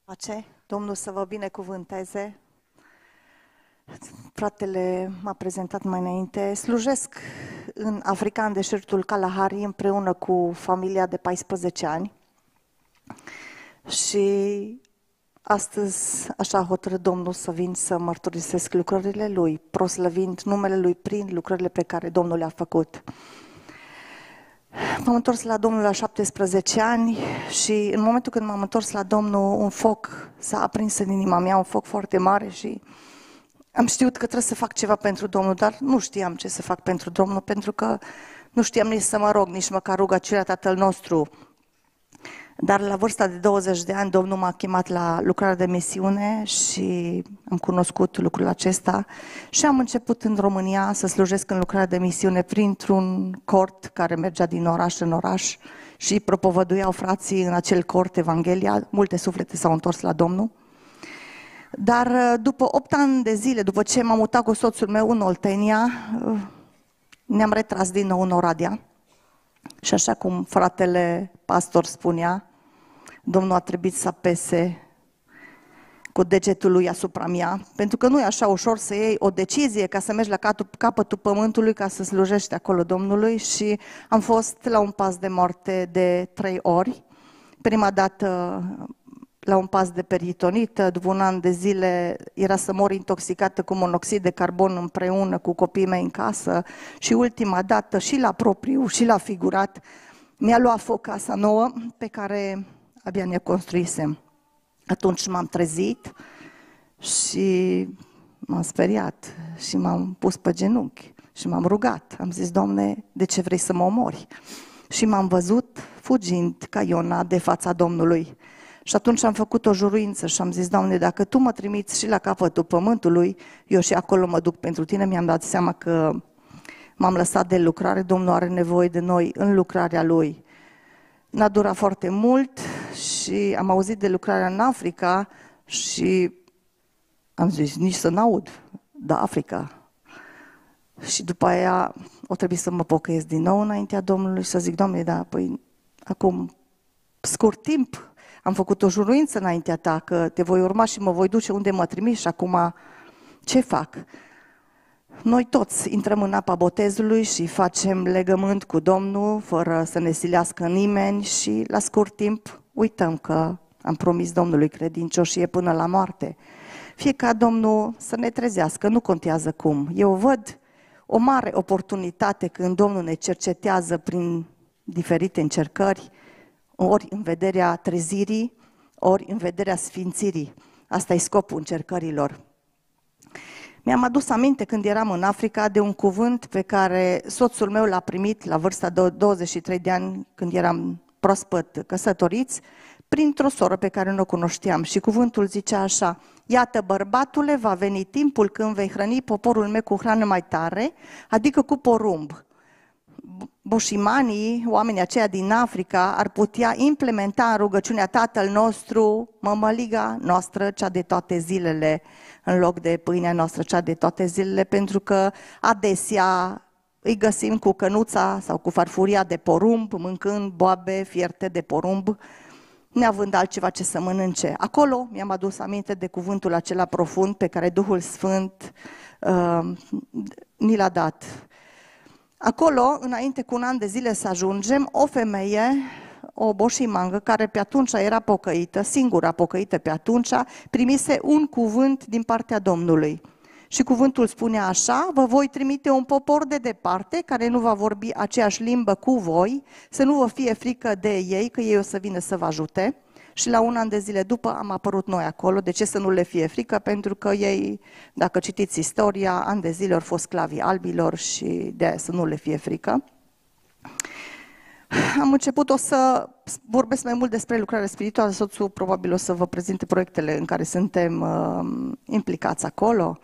Pace, Domnul să vă binecuvânteze. Fratele m-a prezentat mai înainte. Slujesc în Africa, în deșertul Kalahari, împreună cu familia de 14 ani. Și astăzi așa a hotărât Domnul să vin să mărturisesc lucrările Lui, proslăvind numele Lui prin lucrările pe care Domnul le-a făcut. M-am întors la Domnul la 17 ani și în momentul când m-am întors la Domnul, un foc s-a aprins în inima mea, un foc foarte mare și am știut că trebuie să fac ceva pentru Domnul, dar nu știam ce să fac pentru Domnul, pentru că nu știam nici să mă rog, nici măcar rugăciunea Tatăl nostru. Dar la vârsta de 20 de ani, Domnul m-a chemat la lucrarea de misiune și am cunoscut lucrul acesta și am început în România să slujesc în lucrarea de misiune printr-un cort care mergea din oraș în oraș și propovăduiau frații în acel cort Evanghelia. Multe suflete s-au întors la Domnul. Dar după 8 ani de zile, după ce m-am mutat cu soțul meu în Oltenia, ne-am retras din nou în Oradea. Și așa cum fratele pastor spunea, Domnul a trebuit să apese cu degetul lui asupra mea, pentru că nu e așa ușor să iei o decizie ca să mergi la capătul pământului ca să slujești acolo Domnului și am fost la un pas de moarte de 3 ori. Prima dată la un pas de peritonită, după un an de zile era să mor intoxicată cu monoxid de carbon împreună cu copiii mei în casă și ultima dată și la propriu și la figurat mi-a luat foc casa nouă pe care abia ne construisem. Atunci m-am trezit și m-am speriat și m-am pus pe genunchi și m-am rugat. Am zis, Doamne, de ce vrei să mă omori? Și m-am văzut fugind ca Iona de fața Domnului. Și atunci am făcut o juruință și am zis, Doamne, dacă Tu mă trimiți și la capătul pământului, eu și acolo mă duc pentru Tine. Mi-am dat seama că m-am lăsat de lucrare, Domnul are nevoie de noi în lucrarea Lui. N-a durat foarte mult și am auzit de lucrarea în Africa și am zis, nici să n-aud, da, Africa. Și după aia o trebuie să mă pocăiesc din nou înaintea Domnului și să zic, Doamne, da, păi acum scurt timp am făcut o juruință înaintea Ta că Te voi urma și mă voi duce unde mă trimiți și acum ce fac? Noi toți intrăm în apa botezului și facem legământ cu Domnul fără să ne silească nimeni și la scurt timp uităm că am promis Domnului credincioșie până la moarte. Fie ca Domnul să ne trezească, nu contează cum. Eu văd o mare oportunitate când Domnul ne cercetează prin diferite încercări, ori în vederea trezirii, ori în vederea sfințirii. Asta e scopul încercărilor. Mi-am adus aminte când eram în Africa de un cuvânt pe care soțul meu l-a primit la vârsta de 23 de ani, când eram proaspăt căsătoriți, printr-o soră pe care nu o cunoșteam. Și cuvântul zicea așa, iată bărbatule, va veni timpul când vei hrăni poporul meu cu hrană mai tare, adică cu porumb. Boșimanii, oamenii aceia din Africa, ar putea implementa în rugăciunea Tatăl nostru mămăliga noastră, cea de toate zilele, în loc de pâinea noastră, cea de toate zilele, pentru că adesea îi găsim cu cănuța sau cu farfuria de porumb, mâncând boabe fierte de porumb, neavând altceva ce să mănânce. Acolo mi-am adus aminte de cuvântul acela profund pe care Duhul Sfânt ni l-a dat. Acolo, înainte cu un an de zile să ajungem, o femeie, o boșimangă, care pe atunci era pocăită, singura pocăită pe atunci, primise un cuvânt din partea Domnului. Și cuvântul spunea așa, vă voi trimite un popor de departe, care nu va vorbi aceeași limbă cu voi, să nu vă fie frică de ei, că ei o să vină să vă ajute. Și la un an de zile după am apărut noi acolo. De ce să nu le fie frică? Pentru că ei, dacă citiți istoria, ani de zile au fost sclavii albilor și de aia să nu le fie frică. Am început, o să vorbesc mai mult despre lucrarea spirituală, soțul probabil o să vă prezinte proiectele în care suntem implicați acolo.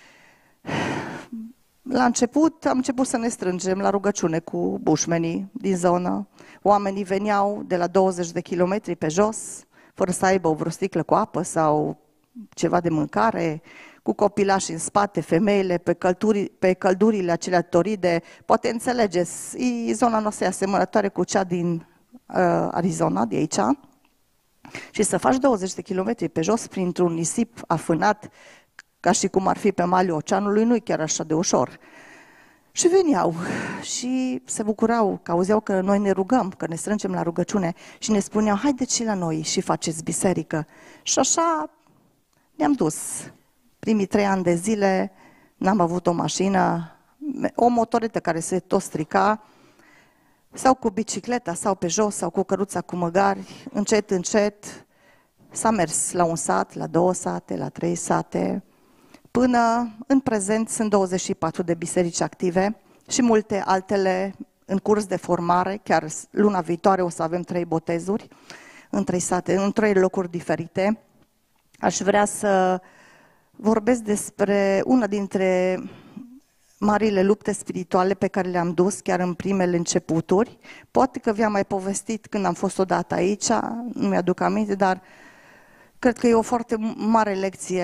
La început am început să ne strângem la rugăciune cu bushmenii din zonă. Oamenii veneau de la 20 de kilometri pe jos, fără să aibă o vreo sticlă cu apă sau ceva de mâncare, cu copilași în spate, femeile pe căldurile acelea toride. Poate înțelegeți, zona noastră e asemănătoare cu cea din Arizona, de aici. Și să faci 20 de kilometri pe jos printr-un nisip afânat, ca și cum ar fi pe malul oceanului, nu-i chiar așa de ușor. Și veneau și se bucurau că auzeau că noi ne rugăm, că ne strângem la rugăciune și ne spuneau, haideți și la noi și faceți biserică. Și așa ne-am dus. Primii 3 ani de zile n-am avut o mașină, o motoretă care se tot strica, sau cu bicicleta, sau pe jos, sau cu căruța cu măgari, încet, încet. S-a mers la un sat, la 2 sate, la 3 sate, până în prezent sunt 24 de biserici active și multe altele în curs de formare. Chiar luna viitoare o să avem 3 botezuri în 3 sate, în 3 locuri diferite. Aș vrea să vorbesc despre una dintre marile lupte spirituale pe care le-am dus chiar în primele începuturi. Poate că vi-am mai povestit când am fost odată aici, nu mi-aduc aminte, dar cred că e o foarte mare lecție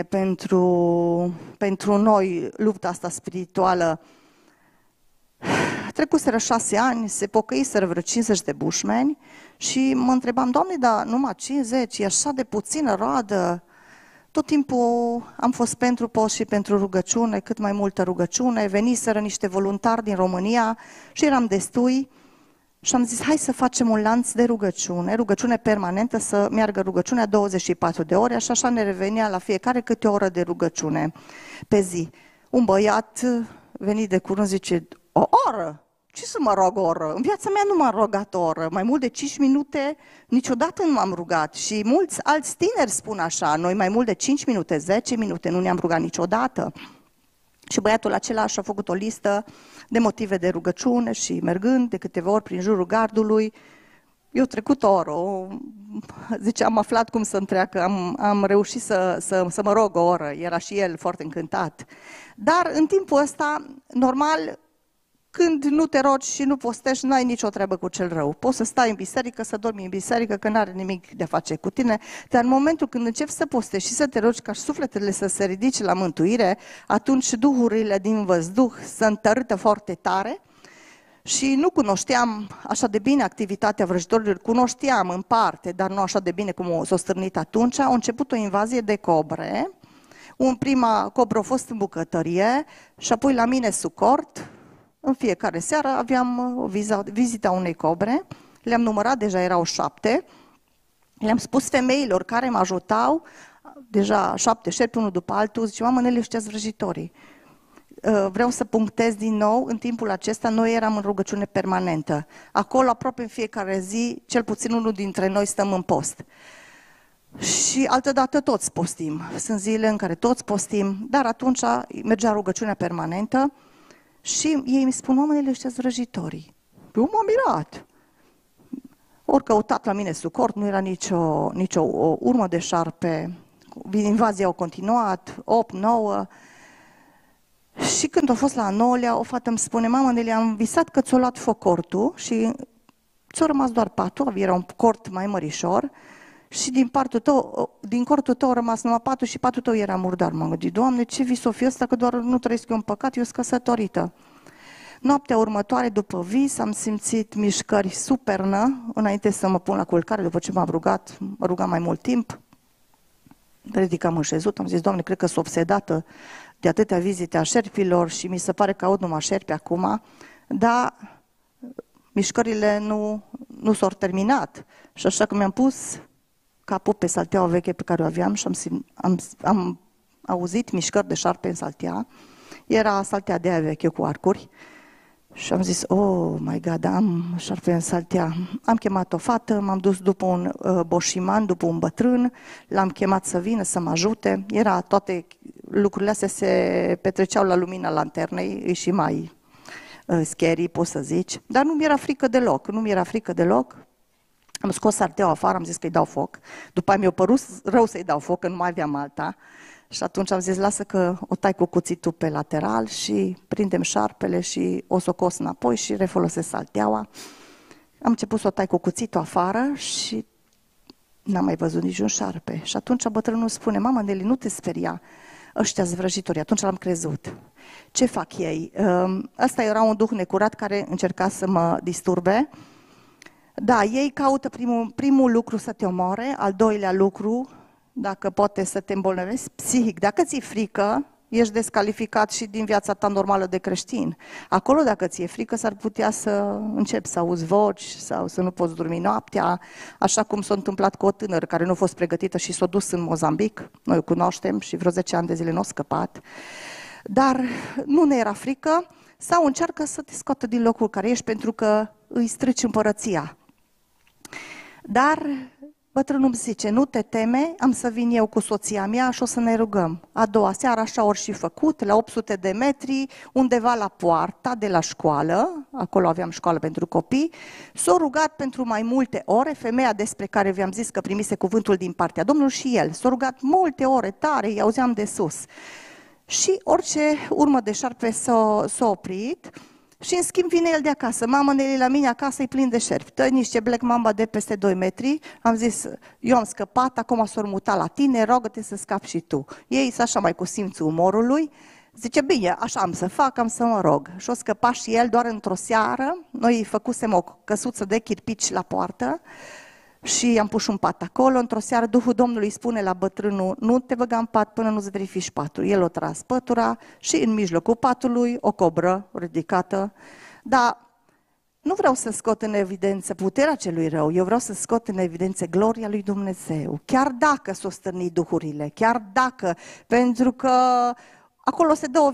pentru noi, lupta asta spirituală. Trecuseră 6 ani, se pocăiseră vreo 50 de bushmeni și mă întrebam, Doamne, dar numai 50, e așa de puțină roadă. Tot timpul am fost pentru post și pentru rugăciune, cât mai multă rugăciune, veniseră niște voluntari din România și eram destui și am zis, hai să facem un lanț de rugăciune permanentă, să meargă rugăciunea 24 de ore, și așa ne revenea la fiecare câte o oră de rugăciune pe zi. Un băiat venit de curând zice, o oră? Ce să mă rog o oră? În viața mea nu m-am rugat o oră, mai mult de 5 minute niciodată nu m-am rugat. Și mulți alți tineri spun așa, noi mai mult de 5 minute, 10 minute nu ne-am rugat niciodată. Și băiatul acela și-a făcut o listă de motive de rugăciune și mergând de câteva ori prin jurul gardului, eu trecut o oră, zice, am aflat cum să întreacă, am reușit să mă rog o oră, era și el foarte încântat. Dar în timpul ăsta, normal, când nu te rogi și nu postești, n-ai nicio treabă cu cel rău. Poți să stai în biserică, să dormi în biserică, că n-are nimic de a face cu tine, dar în momentul când începi să postești și să te rogi ca sufletele să se ridice la mântuire, atunci duhurile din văzduh se întărâtă foarte tare. Și nu cunoșteam așa de bine activitatea vrăjitorilor, cunoșteam în parte, dar nu așa de bine cum s-a stârnit atunci. A început o invazie de cobre. Prima cobră a fost în bucătărie și apoi la mine Sucort. În fiecare seară aveam vizita unei cobre, le-am numărat, deja erau 7, le-am spus femeilor care mă ajutau, deja 7 șerpi, unul după altul, zice, mamă, Nele, ăștia-s vrăjitorii. Vreau să punctez din nou, în timpul acesta noi eram în rugăciune permanentă. Acolo, aproape în fiecare zi, cel puțin unul dintre noi stăm în post. Și altădată toți postim. Sunt zile în care toți postim, dar atunci mergea rugăciunea permanentă. Și ei îmi spun, oamenii ăștia sunt vrăjitorii. Eu m-am mirat. Ori căutat la mine Sucort, nu era nicio urmă de șarpe. Invazia au continuat, 8, 9. Și când a fost la a 9-lea, o fată îmi spune, mamă, Nele, am visat că ți-o luat foc cortul și ți-a rămas doar patul, era un cort mai mărișor. Și din cortul tău a rămas numai patul și patul tău era murdar. M-am gândit, Doamne, ce vis o fi ăsta, că doar nu trăiesc eu în păcat, eu sunt căsătorită. Noaptea următoare, după vis, am simțit mișcări supernă, înainte să mă pun la culcare, după ce m-am rugat, mă rugam mai mult timp. Ridicam înșezut, am zis, Doamne, cred că sunt obsedată de atâtea vizite a șerpilor și mi se pare că aud numai șerpi acum, dar mișcările nu s-au terminat. Și așa că mi-am pus capul pe salteaua veche pe care o aveam și am auzit mișcări de șarpe în saltea. Era saltea de aia veche cu arcuri și am zis, oh my God, am șarpe în saltea. Am chemat o fată, m-am dus după un boșiman, după un bătrân, l-am chemat să vină să mă ajute. Toate lucrurile astea se petreceau la lumina lanternei, e și mai scary, poți să zici, dar nu mi-era frică deloc, Am scos sarteaua afară, am zis că îi dau foc. După aia mi-a părut rău să-i dau foc, că nu mai aveam alta. Și atunci am zis, lasă că o tai cu cuțitul pe lateral și prindem șarpele și o scos înapoi și refolosesc salteaua. Am început să o tai cu cuțitul afară și n-am mai văzut niciun șarpe. Și atunci bătrânul spune, mamă, Neli, nu te speria, ăștia-s vrăjitori. Atunci l-am crezut. Ce fac ei? Ăsta era un duh necurat care încerca să mă disturbe. Da, ei caută primul lucru să te omoare, al doilea lucru, dacă poate să te îmbolnăvești psihic. Dacă ți-e frică, ești descalificat și din viața ta normală de creștin. Acolo, dacă ți-e frică, s-ar putea să începi să auzi voci sau să nu poți dormi noaptea, așa cum s-a întâmplat cu o tânără care nu a fost pregătită și s-a dus în Mozambic. Noi o cunoaștem și vreo 10 ani de zile nu a scăpat. Dar nu ne era frică sau încearcă să te scoată din locul care ești pentru că îi strici împărăția. Dar bătrânul îmi zice, nu te teme, am să vin eu cu soția mea și o să ne rugăm. A doua seară așa ori și făcut, la 800 de metri, undeva la poarta de la școală, acolo aveam școală pentru copii, s-a rugat pentru mai multe ore, femeia despre care vi-am zis că primise cuvântul din partea Domnului și el. S-a rugat multe ore tare, îi auzeam de sus. Și orice urmă de șarpe s-a oprit. Și în schimb vine el de acasă. Mamă, Neli, la mine acasă e plin de șerpi. Tă niște Black Mamba de peste 2 metri. Am zis, eu am scăpat, acum s-or muta la tine, rogă-te să scapi și tu. Ei sunt așa mai cu simțul umorului. Zice, bine, așa am să fac, am să mă rog. Și-o scăpa și el doar într-o seară. Noi făcusem o căsuță de chirpici la poartă și am pus un pat acolo. Într-o seară Duhul Domnului spune la bătrânul, nu te băga în pat până nu-ți verifici patul. El o tras pătura și în mijlocul patului o cobră ridicată. Dar nu vreau să scot în evidență puterea celui rău, eu vreau să scot în evidență gloria lui Dumnezeu. Chiar dacă s-o stârni duhurile, chiar dacă, pentru că acolo se dă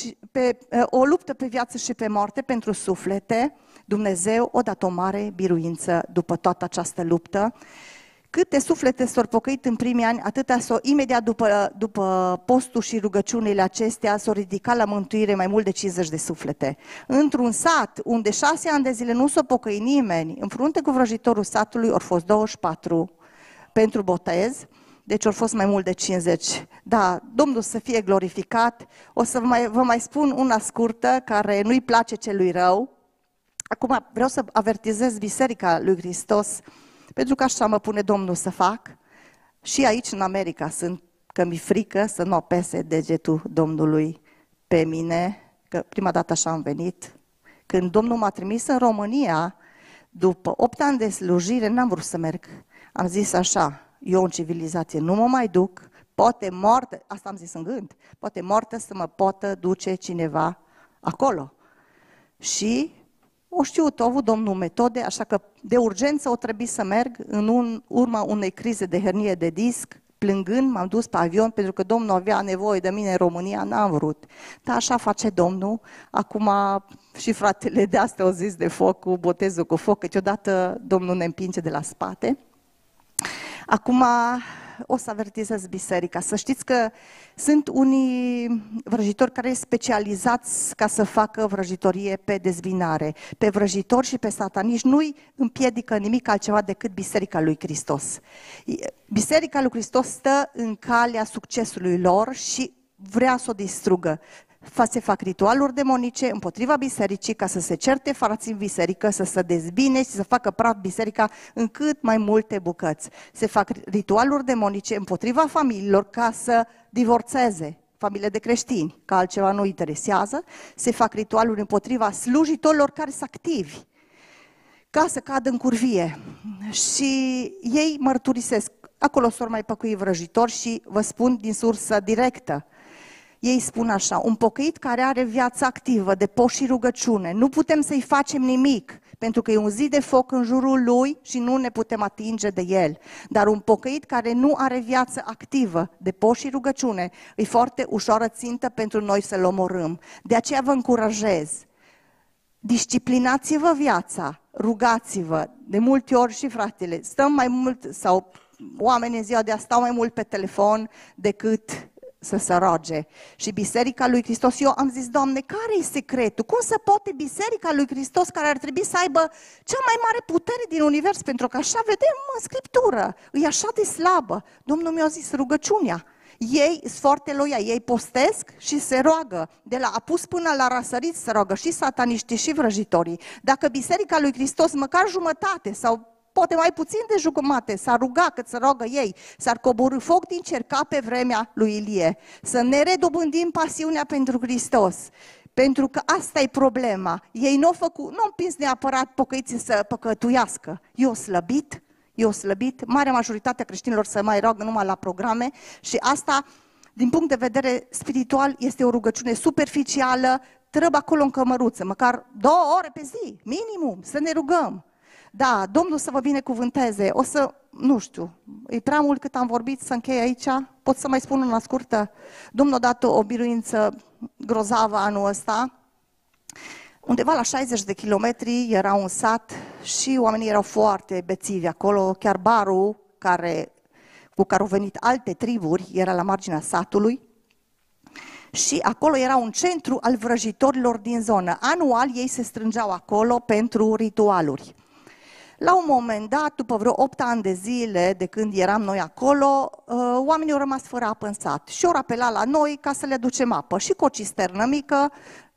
o luptă pe viață și pe moarte pentru suflete. Dumnezeu o dat o mare biruință după toată această luptă. Câte suflete s-au pocăit în primii ani, atâta imediat după postul și rugăciunile acestea s-au ridicat la mântuire mai mult de 50 de suflete. Într-un sat unde 6 ani de zile nu s-a pocăit nimeni, în frunte cu vrăjitorul satului au fost 24 pentru botez. Deci au fost mai mult de 50. Da, Domnul să fie glorificat. O să vă mai spun una scurtă care nu-i place celui rău. Acum vreau să avertizez Biserica lui Hristos, pentru că așa mă pune Domnul să fac. Și aici în America sunt, că mi-e frică să nu apese degetul Domnului pe mine, că prima dată așa am venit. Când Domnul m-a trimis în România, după 8 ani de slujire, n-am vrut să merg. Am zis așa, eu în civilizație nu mă mai duc, poate moartă, asta am zis în gând, poate moartă să mă poată duce cineva acolo. Și o știut, a avut Domnul metode, așa că de urgență o trebuie să merg în urma unei crize de hernie de disc, plângând, m-am dus pe avion pentru că Domnul avea nevoie de mine în România, n-am vrut. Dar așa face Domnul. Acum și fratele de astea au zis de foc, cu botezul cu foc, câteodată Domnul ne împinge de la spate. Acum o să avertizez biserica. Să știți că sunt unii vrăjitori care sunt specializați ca să facă vrăjitorie pe dezbinare. Pe vrăjitori și pe sataniști nu-i împiedică nimic altceva decât Biserica lui Hristos. Biserica lui Hristos stă în calea succesului lor și vrea să o distrugă. Se fac ritualuri demonice împotriva bisericii ca să se certe frații în biserică, să se dezbine și să facă praf biserica în cât mai multe bucăți. Se fac ritualuri demonice împotriva familiilor ca să divorțeze familiile de creștini, că altceva nu interesează. Se fac ritualuri împotriva slujitorilor care sunt activi, ca să cadă în curvie. Și ei mărturisesc. Acolo s-or mai păcui vrăjitori și vă spun din sursă directă. Ei spun așa, un pocăit care are viață activă, de post și rugăciune, nu putem să-i facem nimic, pentru că e un zid de foc în jurul lui și nu ne putem atinge de el. Dar un pocăit care nu are viață activă, de post și rugăciune, e foarte ușoară țintă pentru noi să-l omorâm. De aceea vă încurajez, disciplinați-vă viața, rugați-vă, de multe ori și fratele, stăm mai mult, sau oamenii în ziua de azi stau mai mult pe telefon decât să se roage. Și Biserica lui Hristos, eu am zis, Doamne, care e secretul? Cum se poate Biserica lui Hristos, care ar trebui să aibă cea mai mare putere din univers, pentru că așa vedem în Scriptură, e așa de slabă. Domnul mi-a zis rugăciunea. Ei sunt foarte loiali, ei postesc și se roagă. De la apus până la răsărit se roagă și sataniștii și vrăjitorii. Dacă Biserica lui Hristos, măcar jumătate sau poate mai puțin de jumătate, s-ar ruga cât să rogă ei, s-ar coborî foc din cer ca pe vremea lui Ilie, să ne redobândim pasiunea pentru Hristos. Pentru că asta e problema. Ei nu au împins neapărat pocăiții să păcătuiască. Eu slăbit, marea majoritate a creștinilor se mai roagă numai la programe și asta, din punct de vedere spiritual, este o rugăciune superficială, trebuie acolo în cămăruță, măcar 2 ore pe zi, minimum, să ne rugăm. Da, Domnul să vă binecuvânteze. Nu știu, e prea mult cât am vorbit să închei aici. Pot să mai spun una scurtă? Domnul a dat o biruință grozavă anul ăsta. Undeva la 60 de kilometri era un sat și oamenii erau foarte bețivi acolo. Chiar barul cu care au venit alte triburi era la marginea satului. Și acolo era un centru al vrăjitorilor din zonă. Anual ei se strângeau acolo pentru ritualuri. La un moment dat, după vreo 8 ani de zile de când eram noi acolo, oamenii au rămas fără apă în sat și au apelat la noi ca să le aducem apă. Și cu o cisternă mică,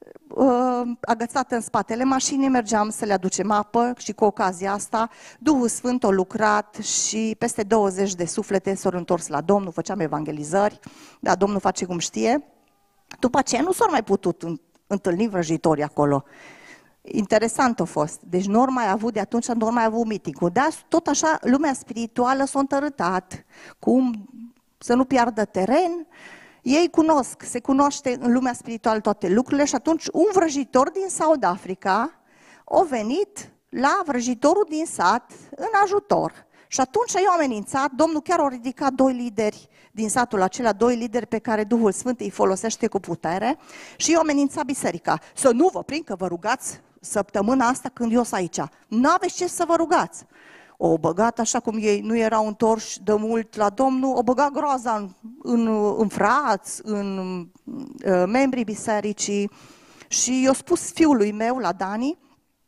agățată în spatele mașinii, mergeam să le aducem apă și cu ocazia asta Duhul Sfânt a lucrat și peste 20 de suflete s-au întors la Domnul, făceam evangelizări, dar Domnul face cum știe. După aceea nu s-au mai putut întâlni vrăjitorii acolo. Interesant a fost. Deci nu ori mai avut de atunci, nu ori mai avut meeting-ul. Dar tot așa, lumea spirituală s-a întărâtat. Cum să nu piardă teren. Ei se cunoaște în lumea spirituală toate lucrurile și atunci un vrăjitor din South Africa a venit la vrăjitorul din sat în ajutor. Și atunci i-au amenințat, Domnul chiar a ridicat 2 lideri din satul acela, 2 lideri pe care Duhul Sfânt îi folosește cu putere și i-au amenințat biserica. Să nu vă prind că vă rugați săptămâna asta când eu sunt aici. N-aveți ce să vă rugați. O băgat așa cum ei nu erau întorși de mult la Domnul, o băgat groaza în frați, în membrii bisericii și i-a spus fiului meu, la Dani,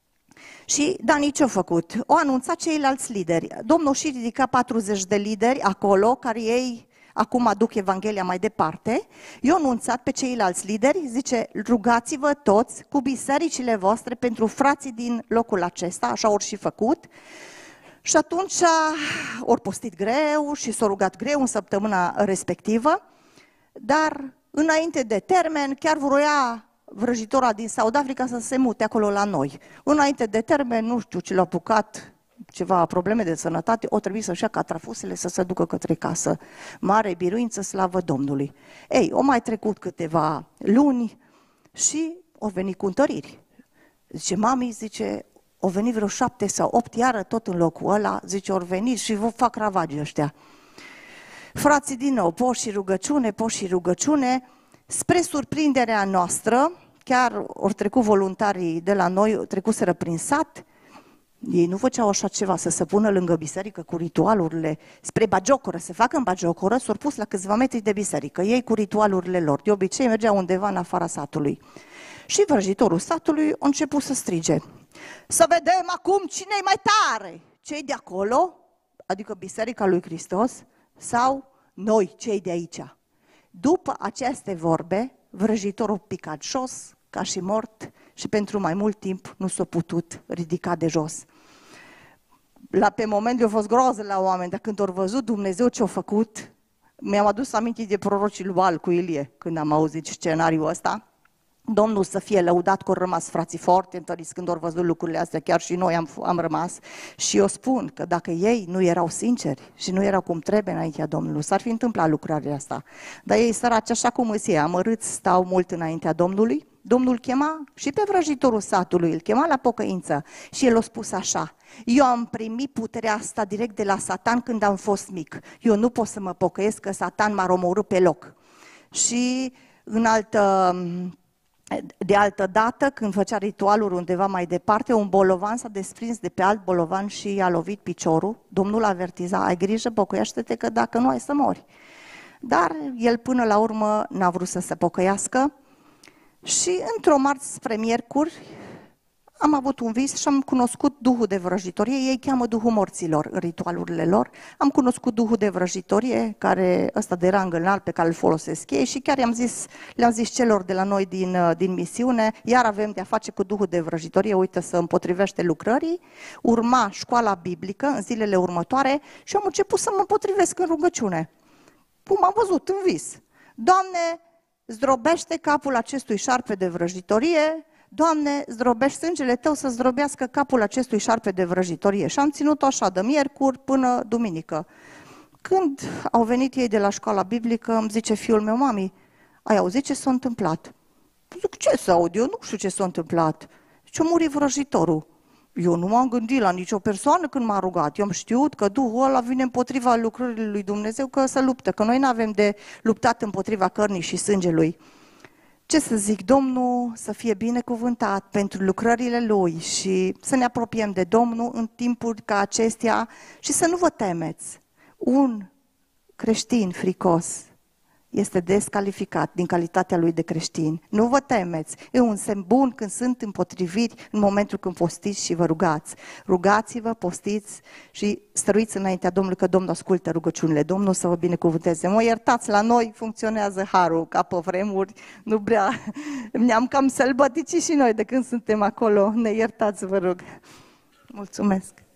și Dani ce-a făcut? O anunțat ceilalți lideri. Domnul și ridica 40 de lideri acolo, care ei acum aduc Evanghelia mai departe. I-a anunțat pe ceilalți lideri, zice, rugați-vă toți cu bisericile voastre pentru frații din locul acesta, așa au și făcut. Și atunci ori postit greu și s-a rugat greu în săptămâna respectivă, dar înainte de termen chiar vroia vrăjitora din South Africa să se mute acolo la noi. Înainte de termen, nu știu ce l-a apucat, ceva probleme de sănătate, o trebuie să-și ia catrafusele să se ducă către casă. Mare biruință, slavă Domnului. Ei, au mai trecut câteva luni și au venit cu întăriri. Zice, mami, zice, au venit vreo 7 sau 8 iară tot în locul ăla, zice, au venit și vă fac ravagii ăștia. Frații din nou, poși și rugăciune, spre surprinderea noastră, chiar au trecut voluntarii de la noi, trecuseră prin sat, ei nu făceau așa ceva, să se pună lângă biserică cu ritualurile, spre bagiocoră, se facă în bagiocoră, s-au pus la câțiva metri de biserică, ei cu ritualurile lor, de obicei mergeau undeva în afara satului. Și vrăjitorul satului a început să strige, să vedem acum cine e mai tare, cei de acolo, adică Biserica lui Hristos, sau noi, cei de aici. După aceste vorbe, vrăjitorul a picat jos, ca și mort, și pentru mai mult timp nu s-a putut ridica de jos. Pe moment le-a fost groază la oameni, dar când au văzut Dumnezeu ce a făcut, mi-am adus aminte de prorocii lui Baal cu Ilie, când am auzit scenariul ăsta. Domnul să fie lăudat că au rămas frații foarte întăriți când au văzut lucrurile astea, chiar și noi am rămas. Și eu spun că dacă ei nu erau sinceri și nu erau cum trebuie înaintea Domnului, s-ar fi întâmplat lucrarea asta. Dar ei săraci, așa cum îți amărâți, stau mult înaintea Domnului. Domnul chema și pe vrăjitorul satului, îl chema la pocăință și el a spus așa, eu am primit puterea asta direct de la Satan când am fost mic. Eu nu pot să mă pocăiesc că Satan m-a omorât pe loc. Și de altă dată, când făcea ritualuri undeva mai departe, un bolovan s-a desprins de pe alt bolovan și i-a lovit piciorul. Domnul avertiza, ai grijă, pocăiește-te că dacă nu ai să mori. Dar el până la urmă n-a vrut să se pocăiască și într-o marți spre miercuri am avut un vis și am cunoscut Duhul de vrăjitorie, ei cheamă Duhul morților în ritualurile lor. Am cunoscut Duhul de vrăjitorie, care ăsta de rang înalt pe care îl folosesc ei și chiar le-am zis celor de la noi din misiune, iar avem de-a face cu Duhul de vrăjitorie, uite să împotrivește lucrării, urma școala biblică în zilele următoare și am început să mă împotrivesc în rugăciune. Cum am văzut în vis. Doamne, zdrobește capul acestui șarpe de vrăjitorie, Doamne, zdrobește sângele Tău să zdrobească capul acestui șarpe de vrăjitorie. Și am ținut-o așa, de miercuri până duminică. Când au venit ei de la școala biblică, îmi zice fiul meu, mami, ai auzit ce s-a întâmplat? Zic, ce să aud? Eu nu știu ce s-a întâmplat. Zice, a murit vrăjitorul. Eu nu m-am gândit la nicio persoană când m-a rugat. Eu am știut că Duhul ăla vine împotriva lucrării lui Dumnezeu, că să luptă, că noi nu avem de luptat împotriva cărnii și sângelui. Ce să zic, Domnul să fie binecuvântat pentru lucrările Lui și să ne apropiem de Domnul în timpuri ca acestea și să nu vă temeți. Un creștin fricos este descalificat din calitatea lui de creștin. Nu vă temeți. E un semn bun când sunt împotriviri în momentul când postiți și vă rugați. Rugați-vă, postiți și stăruiți înaintea Domnului, că Domnul ascultă rugăciunile. Domnul să vă binecuvânteze. Mă iertați, la noi funcționează harul ca pe vremuri. Nu prea. Ne-am cam sălbăticit și noi de când suntem acolo. Ne iertați, vă rog. Mulțumesc.